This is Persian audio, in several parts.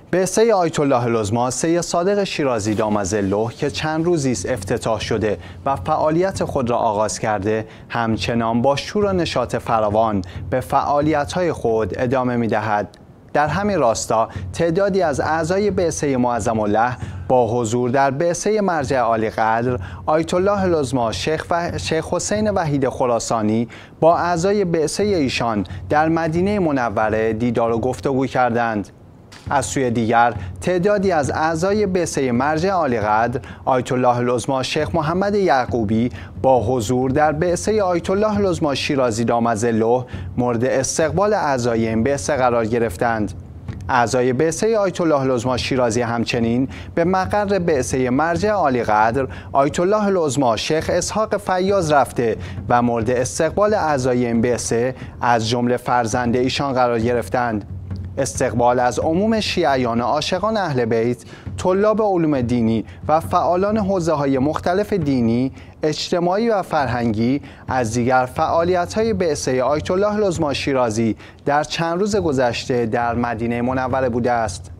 بعثه آیت الله العظمی سید صادق شیرازی دام ظله که چند روزی است افتتاح شده و فعالیت خود را آغاز کرده، همچنان با شور و نشاط فراوان به فعالیت‌های خود ادامه می‌دهد. در همین راستا تعدادی از اعضای بعثه معظم الله با حضور در بعثه مرجع عالی قدر آیت الله العظمی شیخ حسین وحید خراسانی با اعضای بعثه ایشان در مدینه منوره دیدار و گفتگو کردند. از سوی دیگر تعدادی از اعضای بعثه مرجع عالی قدر آیت الله العظمی شیخ محمد یعقوبی با حضور در بعثه آیت الله العظمی شیرازی دام ظله مورد استقبال اعضای این بعثه قرار گرفتند. اعضای بعثه آیت الله العظمی شیرازی همچنین به مقر بعثه مرجع عالی قدر آیت الله العظمی شیخ اسحاق فیاض رفته و مورد استقبال اعضای این بعثه از جمله فرزند ایشان قرار گرفتند. استقبال از عموم شیعیان عاشقان اهل بیت، طلاب علوم دینی و فعالان حوزه‌های مختلف دینی، اجتماعی و فرهنگی از دیگر فعالیت‌های بعثه آیت الله العظمی شیرازی در چند روز گذشته در مدینه منوره بوده است.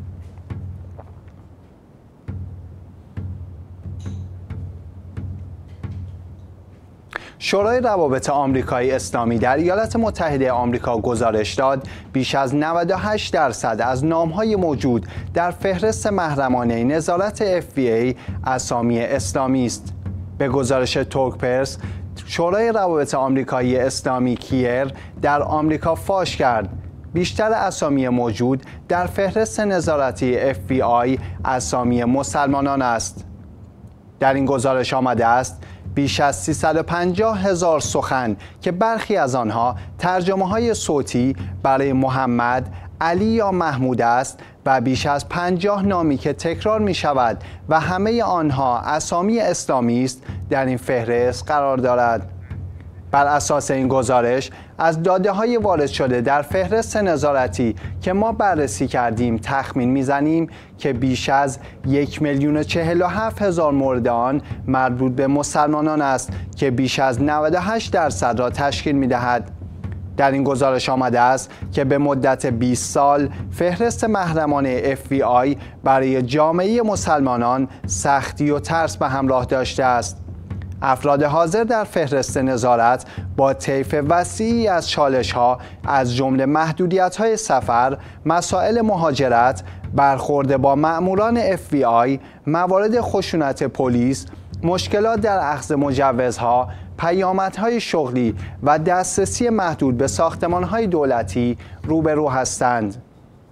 شورای روابط آمریکایی اسلامی در ایالات متحده آمریکا گزارش داد بیش از 98% از نام‌های موجود در فهرست محرمانه نظارت FBI اسامی اسلامی است. به گزارش تورکپرس، شورای روابط آمریکایی اسلامی کیر در آمریکا فاش کرد بیشتر اسامی موجود در فهرست نظارتی FBI اسامی مسلمانان است. در این گزارش آمده است بیش از 350,000 سخن که برخی از آنها ترجمه‌های صوتی برای محمد، علی یا محمود است و بیش از 50 نامی که تکرار می شود و همه آنها اسامی اسلامی است در این فهرست قرار دارد. بر اساس این گزارش از داده‌های وارد شده در فهرست نظارتی که ما بررسی کردیم تخمین می‌زنیم که بیش از 1,047,000 مورد آن مربوط به مسلمانان است که بیش از 98% را تشکیل می‌دهد. در این گزارش آمده است که به مدت 20 سال فهرست محرمانه FBI برای جامعه مسلمانان سختی و ترس به همراه داشته است. افراد حاضر در فهرست نظارت با طیف وسیعی از چالش‌ها از جمله محدودیت‌های سفر، مسائل مهاجرت، برخورد با مأموران FBI، موارد خشونت پلیس، مشکلات در اخذ مجوزها، پیامدهای شغلی و دسترسی محدود به ساختمان‌های دولتی روبرو هستند.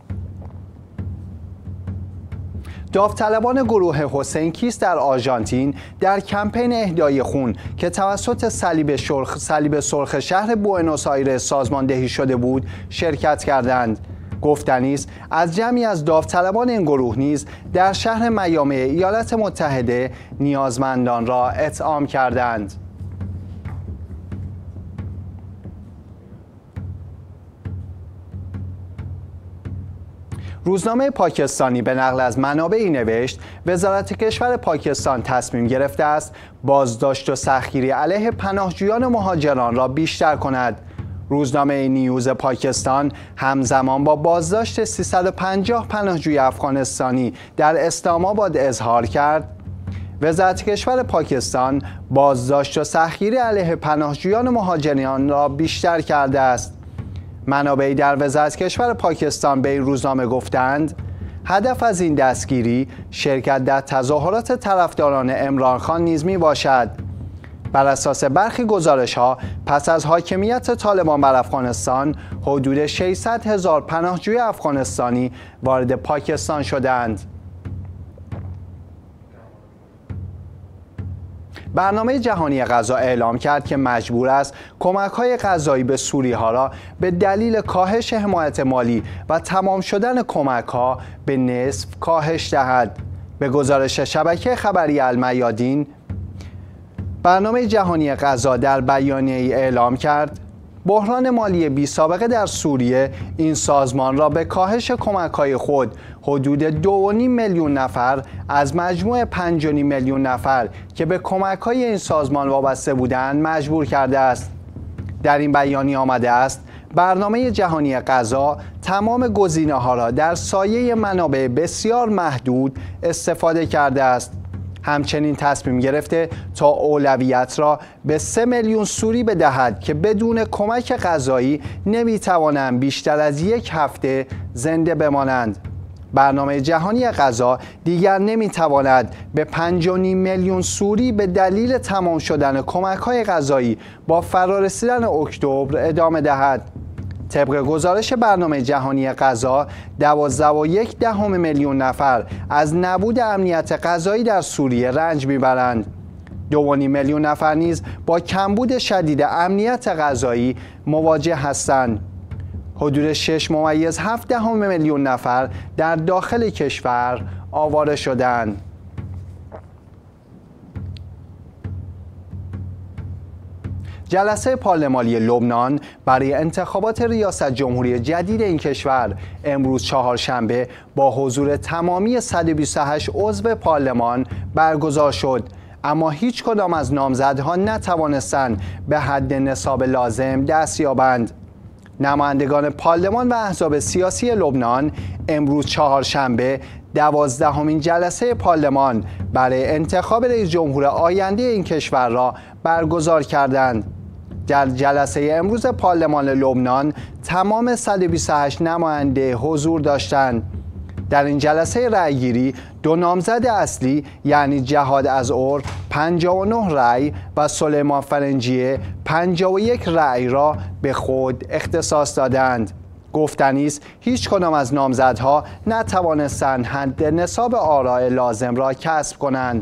داوطلبان گروه حسین کیست در آرژانتین در کمپین اهدای خون که توسط صلیب سرخ شهر بوئنوس آیرس سازماندهی شده بود شرکت کردند. گفتنی است از جمعی از داوطلبان این گروه نیز در شهر میامی ایالات متحده نیازمندان را اطعام کردند. روزنامه پاکستانی به نقل از منابعی نوشت وزارت کشور پاکستان تصمیم گرفته است بازداشت و سختگیری علیه پناهجویان مهاجران را بیشتر کند. روزنامه نیوز پاکستان همزمان با بازداشت 350 پناهجوی افغانستانی در اسلام آباد اظهار کرد وزارت کشور پاکستان بازداشت و سختگیری علیه پناهجویان مهاجران را بیشتر کرده است. منابعی در وزارت کشور پاکستان به این روزنامه گفتند هدف از این دستگیری شرکت در تظاهرات طرفداران عمران خان نیز می باشد. بر اساس برخی گزارش‌ها پس از حاکمیت طالبان بر افغانستان حدود 600,000 پناهجوی افغانستانی وارد پاکستان شدند. برنامه جهانی غذا اعلام کرد که مجبور است کمک‌های غذایی به سوری‌ها را به دلیل کاهش حمایت مالی و تمام شدن کمک‌ها به نصف کاهش دهد. به گزارش شبکه خبری المیادین، برنامه جهانی غذا در بیانیه‌ای اعلام کرد بحران مالی بی‌سابقه در سوریه این سازمان را به کاهش کمک‌های خود حدود 2.5 میلیون نفر از مجموع 5.5 میلیون نفر که به کمک‌های این سازمان وابسته بودند مجبور کرده است. در این بیانیه آمده است برنامه جهانی غذا تمام گزینه‌ها را در سایه منابع بسیار محدود استفاده کرده است. همچنین تصمیم گرفته تا اولویت را به 3 میلیون سوری بدهد که بدون کمک غذایی نمی‌توانند بیشتر از 1 هفته زنده بمانند. برنامه جهانی غذا دیگر نمی‌تواند به 5.5 میلیون سوری به دلیل تمام شدن کمک‌های غذایی با فرارسیدن اکتبر ادامه دهد. طبق گزارش برنامه جهانی غذا 12.1 میلیون نفر از نبود امنیت غذایی در سوریه رنج میبرند. 2.5 میلیون نفر نیز با کمبود شدید امنیت غذایی مواجه هستند. حدود 6.7 میلیون نفر در داخل کشور آواره شدند. جلسه پارلمانی لبنان برای انتخابات ریاست جمهوری جدید این کشور امروز چهارشنبه با حضور تمامی 128 عضو پارلمان برگزار شد، اما هیچ کدام از نامزدها نتوانستند به حد نصاب لازم دست یابند. نمایندگان پارلمان و احزاب سیاسی لبنان امروز چهارشنبه 12مین جلسه پارلمان برای انتخاب رئیس جمهور آینده این کشور را برگزار کردند. در جلسه امروز پارلمان لبنان تمام 128 نماینده حضور داشتند. در این جلسه رأیگیری 2 نامزد اصلی یعنی جهاد ازعر 59 رأی و سلیمان فرنجیه 51 رأی را به خود اختصاص دادند. گفتنی است هیچ کدام از نامزدها نتوانستند حد نصاب آراء لازم را کسب کنند.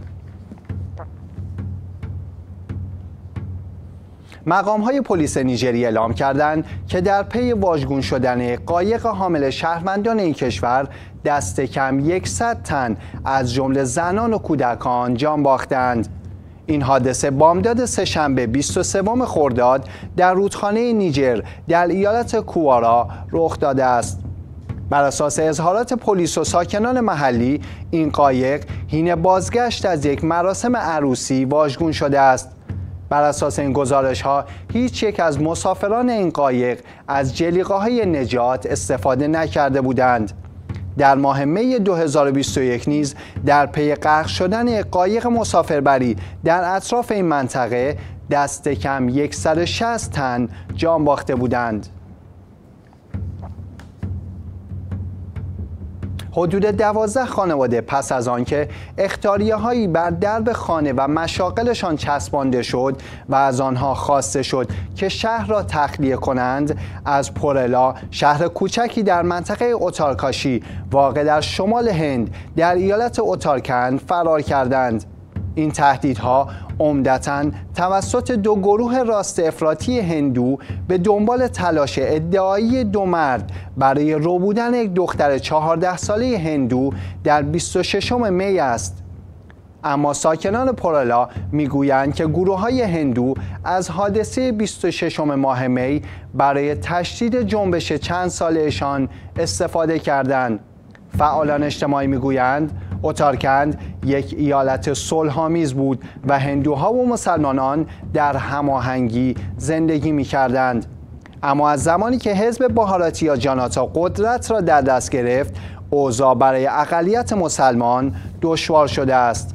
مقام‌های پلیس نیجریه اعلام کردند که در پی واژگون شدن قایق حامل شهروندان این کشور دست کم 100 تن از جمله زنان و کودکان جان باختند. این حادثه بامداد سه‌شنبه 23 خرداد در رودخانه نیجر در ایالت کوارا رخ داده است. بر اساس اظهارات پلیس و ساکنان محلی این قایق حین بازگشت از یک مراسم عروسی واژگون شده است. بر اساس این گزارش‌ها هیچ یک از مسافران این قایق از جلیقه‌های نجات استفاده نکرده بودند. در ماه می 2021 نیز در پی غرق شدن قایق مسافربری در اطراف این منطقه دست کم 160 تن جان باخته بودند. حدود 12 خانواده پس از آنکه اخطاریه‌هایی بر درب خانه و مشاغلشان چسبانده شد و از آنها خواسته شد که شهر را تخلیه کنند، از پورلا، شهر کوچکی در منطقه اوتارکاشی واقع در شمال هند در ایالت اوتارکند فرار کردند. این تهدیدها عمدتاً توسط 2 گروه راست افراطی هندو به دنبال تلاش ادعایی 2 مرد برای ربودن یک دختر 14 ساله هندو در 26 می است. اما ساکنان پورلا میگویند که گروه‌های هندو از حادثه 26 ماه می برای تشدید جنبش چند ساله‌شان استفاده کردند. فعالان اجتماعی میگویند اوتارکند یک ایالت صلح‌آمیز بود و هندوها و مسلمانان در هماهنگی زندگی می‌کردند. اما از زمانی که حزب بهاراتیا جاناتا قدرت را در دست گرفت، اوضاع برای اقلیت مسلمان دشوار شده است.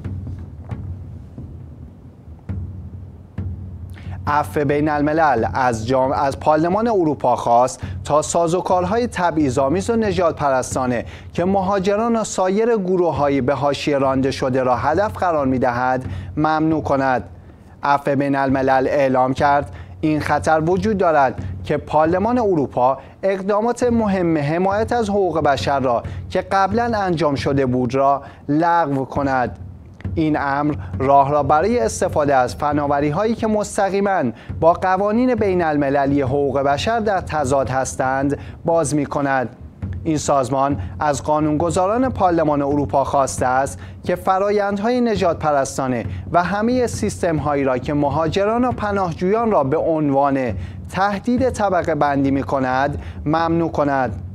عفو بین الملل از پارلمان اروپا خواست تا سازوکارهای تبعیض‌آمیز و نژاد پرستانه که مهاجران و سایر گروه‌های به حاشیه رانده شده را هدف قرار می‌دهد ممنوع کند. عفو بین الملل اعلام کرد این خطر وجود دارد که پارلمان اروپا اقدامات مهم حمایت از حقوق بشر را که قبلا انجام شده بود را لغو کند. این امر راه را برای استفاده از فناوری‌هایی که مستقیماً با قوانین بین المللی حقوق بشر در تضاد هستند باز می‌کند. این سازمان از قانونگذاران پارلمان اروپا خواسته است که فرآیندهای نژاد پرستانه و همه سیستم‌هایی را که مهاجران و پناهجویان را به عنوان تهدید طبقه بندی می‌کند ممنوع کند.